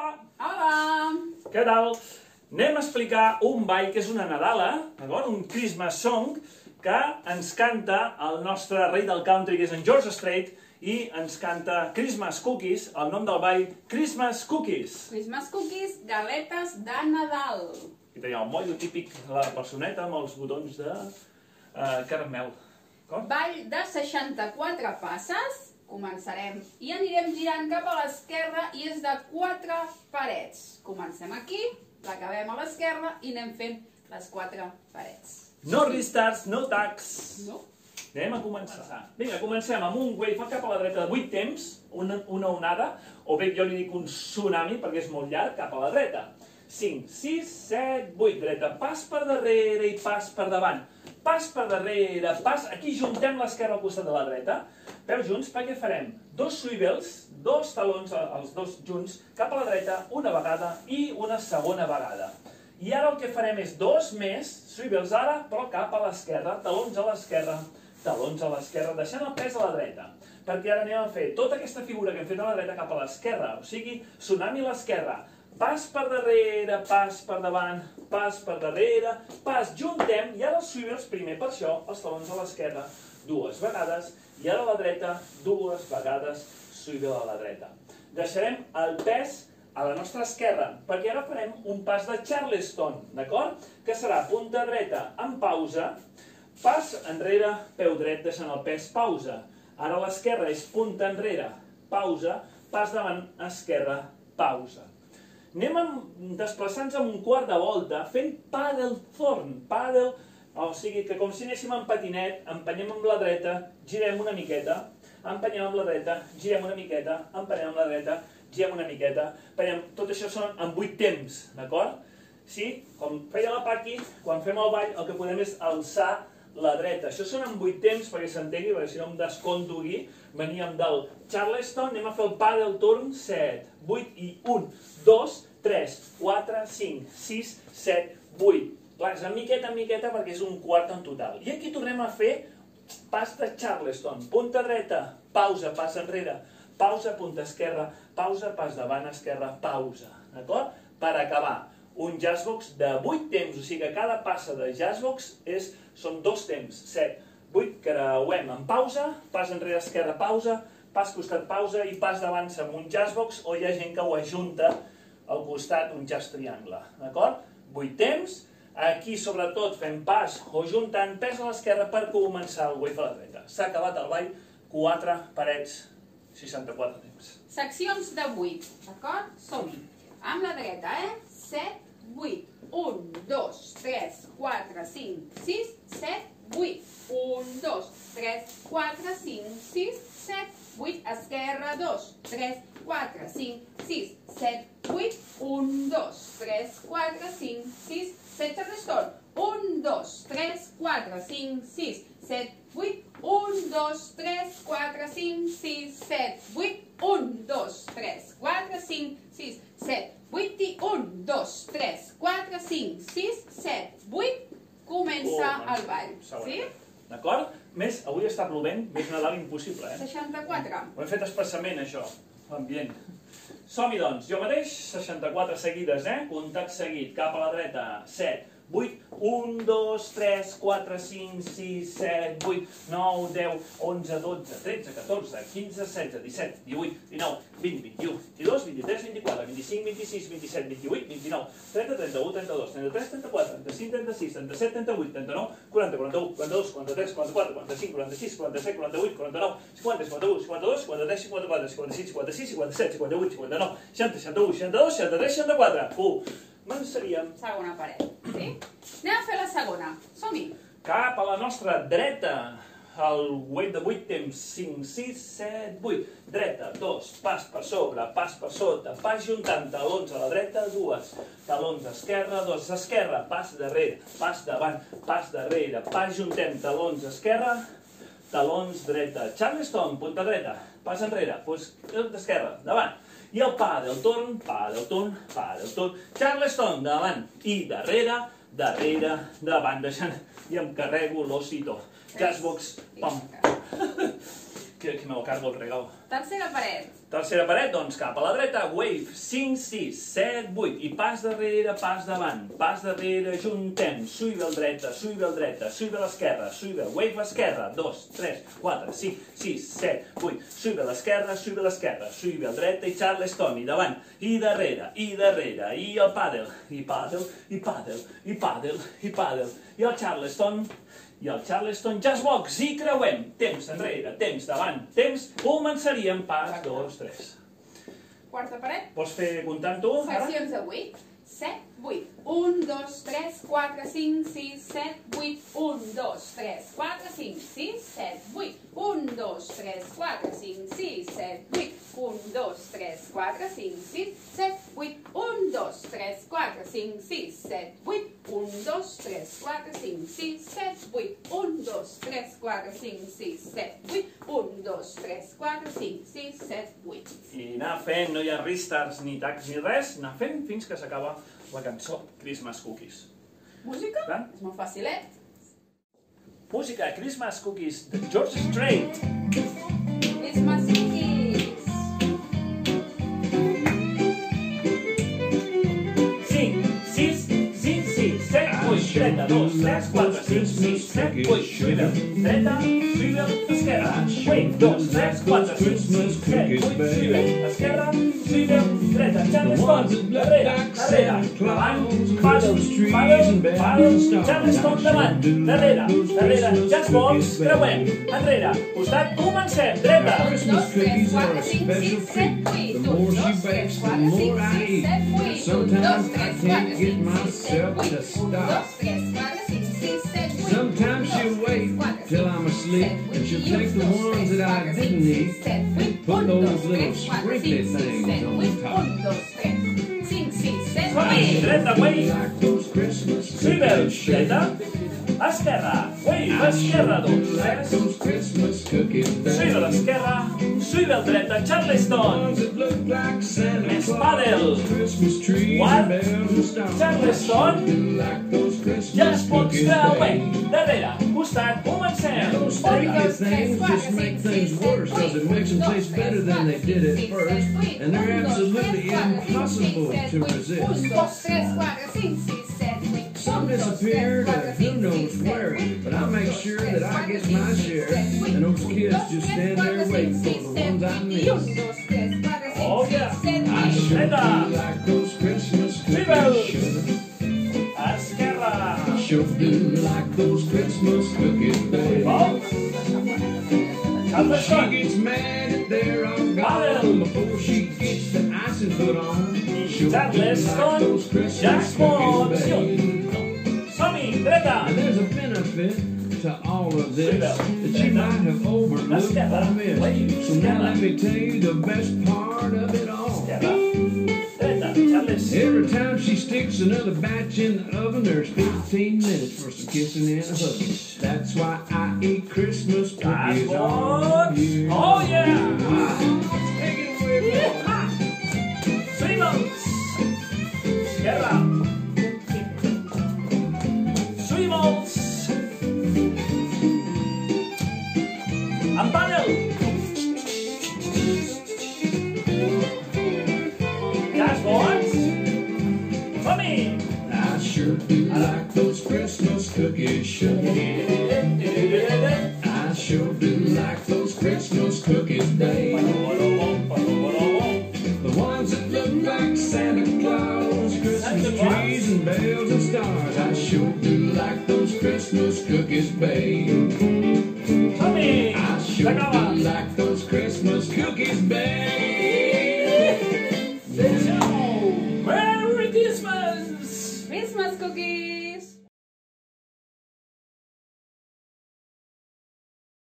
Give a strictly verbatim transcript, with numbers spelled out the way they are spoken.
Hola! Hola! Què tal? Anem a explicar un ball que és una Nadala, d'acord? Un Christmas song que ens canta el nostre rei del country, que és en George Strait, i ens canta Christmas Cookies, el nom del ball, Christmas Cookies. Christmas Cookies, galetes de Nadal. I tenia el motllo típic de la personeta amb els botons de uh, caramel. Ball de seixanta-quatre passes. Començarem i anirem girant cap a l'esquerra i és de quatre parets. Comencem aquí, l'acabem a l'esquerra i anem fent les quatre parets. No restarts, no tacs. No? Anem a començar. Vinga, comencem amb un wave cap a la dreta de vuit temps, una, una onada, o bé jo li dic un tsunami perquè és molt llarg, cap a la dreta. cinc, sis, set, vuit, dreta, pas per darrere i pas per davant. Pas per darrere, pas... Aquí juntem l'esquerra al costat de la dreta, peus junts, perquè farem dos swivels, dos talons, els dos junts, cap a la dreta, una vegada i una segona vegada. I ara el que farem és dos més swivels ara, però cap a l'esquerra, talons a l'esquerra, talons a l'esquerra, deixant el pes a la dreta. Perquè ara anem a fer tota aquesta figura que hem fet a la dreta cap a l'esquerra, o sigui, tsunami a l'esquerra. Pas per darrere, pas per davant, pas per darrere, pas, juntem, i ara els swivels primer, per això, els talons a l'esquerra, dues vegades, i ara a la dreta, dues vegades, swivel a la dreta. Deixarem el pes a la nostra esquerra, perquè ara farem un pas de Charleston, d'acord? Que serà punta dreta en pausa, pas enrere, peu dret, deixant el pes, pausa. Ara a l'esquerra és punta enrere, pausa, pas davant, esquerra, pausa. Anem desplaçant-nos amb un quart de volta, fent paddle thorn, paddle, o sigui que com si anéssim en patinet, empenyem amb la dreta, girem una miqueta, empenyem amb la dreta, girem una miqueta, empenyem amb la dreta, girem una miqueta, empenyem, tot això són en vuit temps, d'acord? Sí, com feia la Paqui, quan fem el ball el que podem és alçar la dreta. Això són en vuit temps perquè s'entengui, perquè si no em desconto aquí. Veníem del Charleston, anem a fer el paddle turn, set, vuit i un, dos, tres, quatre, cinc, sis, set, vuit. Clar, és en miqueta en miqueta perquè és un quart en total. I aquí tornem a fer pas de Charleston. Punta dreta, pausa, pas enrere, pausa, punta esquerra, pausa, pas davant, esquerra, pausa. D'acord? Per acabar. Un jazzbox de vuit temps, o sigui que cada passa de jazzbox és, són dos temps, set, vuit, creuem en pausa, pas enrere esquerra, pausa, pas costat, pausa i pas davant amb un jazzbox, o hi ha gent que ho ajunta al costat, un jazz triangle, d'acord? vuit temps, aquí sobretot fem pas o juntant pes a l'esquerra per començar el wave a la dreta. S'ha acabat el ball, quatre parets, seixanta-quatre temps. Seccions de vuit, d'acord? Som-hi. Amb la dreta, eh? set, vuit. un, dos, tres, quatre, cinc, sis, set, vuit. un, dos, tres, quatre, cinc, sis, set, vuit. Esquerra, dos, tres, quatre, cinc, sis, set, vuit. un, dos, tres, quatre, cinc, sis, set, Charleston. un, dos, tres, quatre, cinc, sis, set, vuit. un, dos, tres, quatre, cinc, sis, set, vuit. un, dos, tres, quatre, cinc, sis, set, vuit i un, dos, tres, quatre, cinc, sis, set, vuit. Comença el ball. Sí? D'acord? Més, avui està plovent, més Nadal impossible, eh? seixanta-quatre. Ho hem fet expressament, això, l'ambient. Som-hi, doncs. Jo mateix, seixanta-quatre seguides, eh? Comptat seguit, cap a la dreta, set, vuit, un, dos, tres, quatre, cinc, sis, set, vuit, nou, deu, onze, dotze, tretze, catorze, quinze, setze, disset, divuit, dinou, vint, vint-i-u, vint-i-dos, vint-i-tres, vint-i-quatre, vint-i-cinc, vint-i-sis, vint-i-set, vint-i-vuit, vint-i-nou, trenta, trenta-u, trenta-dos, trenta-tres, trenta-quatre, trenta-cinc, trenta-sis, trenta-set, trenta-vuit, trenta-nou, quaranta, quaranta-u, quaranta-dos, quaranta-tres, quaranta-quatre, quaranta-cinc, quaranta-sis, quaranta-set, quaranta-vuit, quaranta-nou, cinquanta, cinquanta-u, cinquanta-dos, cinquanta-tres, cinquanta-quatre, cinquanta-cinc, cinquanta-sis, cinquanta-set, cinquanta-vuit, cinquanta-nou, seixanta, seixanta-u, seixanta-dos, seixanta-tres, seixanta-quatre. u. Començaríem. Segona paret. Sí? Anem a fer la segona. Som-hi. Cap a la nostra dreta. El wave de vuit temps. cinc, sis, set, vuit. Dreta, dos. Pas per sobre, pas per sota. Pas juntant talons a la dreta, dues. Talons esquerra, dos. Esquerra, pas darrere. Pas davant, pas darrere. Pas juntem talons esquerra, talons dreta. Charleston, punta dreta. Pas enrere, d'esquerra, davant. I el paddle turn, paddle turn, paddle turn, Charleston, davant i darrere, darrere, davant, deixant, i em carrego l'osito. Jazzbox, pam. que, que me lo cargo el regalo. Tercera paret. Tercera paret, doncs cap a la dreta, wave, cinc, sis, set, vuit, i pas darrere, pas davant, pas darrere, juntem, suïbel dreta, suïbel dreta, suïbel esquerra, suïbel, wave esquerra, dos, tres, quatre, cinc, sis, set, vuit, suïbel esquerra, suïbel esquerra, suïbel dreta i charleston, i davant, i darrere, i darrere, i el pàdel, i pàdel, i pàdel, i pàdel, i pàdel, i el charleston, i el Charleston Jazz Box, i creuem, temps enrere, temps davant, temps, començaríem pas, dos, tres. Quarta paret. Vols fer comptant tu, ara? Seccions de vuit. set, vuit. un, dos, tres, quatre, cinc, sis, set, vuit. un, dos, tres, quatre, cinc, sis, set, vuit. un, dos, tres, quatre, cinc, sis, set, vuit. un, dos, tres, quatre, cinc, sis, set, vuit. un, dos, tres, quatre, cinc, sis, set, vuit. un, dos, tres, quatre, cinc, sis, set, vuit. un, dos, tres, quatre, cinc, sis, set, vuit. un, dos, tres, quatre, cinc, sis, set, vuit. I anar fent, no hi ha restarts ni tacs ni res, anar fent fins que s'acaba la cançó Christmas Cookies. Música? Clar. És molt facilet. Música Christmas Cookies de George Strait. Christmas cookies. cinc, sis, cinc, sis, set, vuit, trenta, dos, tres, quatre, cinc, sis, set, vuit, suïbel, dreta, suïbel, esquerra, wave, dos, tres, quatre, cinc, sis, set, vuit, suïbel, esquerra, suïbel, dreta, charleston, darrere, darrere, davant, pàdel, pàdel, pàdel, charleston davant, darrere, darrere, jazz box, creuem, enrere, costat, comencem, dreta. Dos, tres, quatre, cinc, sis, set, vuit. Un, dos, tres, quatre, cinc, sis, set, vuit. Un, dos, tres, quatre, cinc, sis, set, vuit. Un, dos, tres, quatre, cinc, sis, set, vuit. Sometimes she'll wait till I'm asleep, and she'll take the ones that I didn't need and put those little sprinkly things on top. Un, dos, tres, cinc, sis, set, Som-hi, vuit. dreta, wave, Like those Christmas suïbel, cookies, sugar. dreta, esquerra, wave, I esquerra, sure dos, do like tres, those Christmas cookies, suïbel, baby. esquerra, suïbel, dreta, charleston, Ones that look like Santa Miss Claus, Paddle. Christmas trees What? and bells and stars. Charleston. I sure do like those Christmas jazz box, cookies, creuem, baby. darrere, costat, comencem, Those dreta. stinky things just make things worse because it makes them taste better than they did at first, and they're absolutely impossible to resist. Un, dos, tres, quatre, cinc, sis, set, vuit. Some disappear to who knows where, but I make sure that I get my share, and those kids just stand there waiting for the ones I miss. Oh, yeah. I sure Dreta. do like those Christmas Suïbel. cookies, sugar. Esquerra, I sure do like those Christmas cookies, baby. oh, She charleston, gets mad if they're all gone before she gets the icing put on. Sure do like charleston, those Christmas jazz box, cookies, baby. som-hi, dreta, And there's a benefit to all of this that you might have overlooked or missed. So now let me tell you the best part of it all. esquerra, dreta, charleston. Every time she sticks another batch in the oven, there's fifteen minutes for some kissing and a hugging. That's why I eat Christmas Jazz cookies all box, year. oh yeah, Take it away, boy. suïbels, esquerra, suïbels, en pàdel, jazz box, som-hi, I sure do like those Christmas cookies, sugar. I sure do like those Christmas cookies, babe. The ones that look like Santa Claus, Christmas trees and bells and stars. I sure do like those Christmas cookies, babe. som-hi, I sure s'acaba. do like those Christmas cookies, babe. Merry Christmas! Christmas cookies.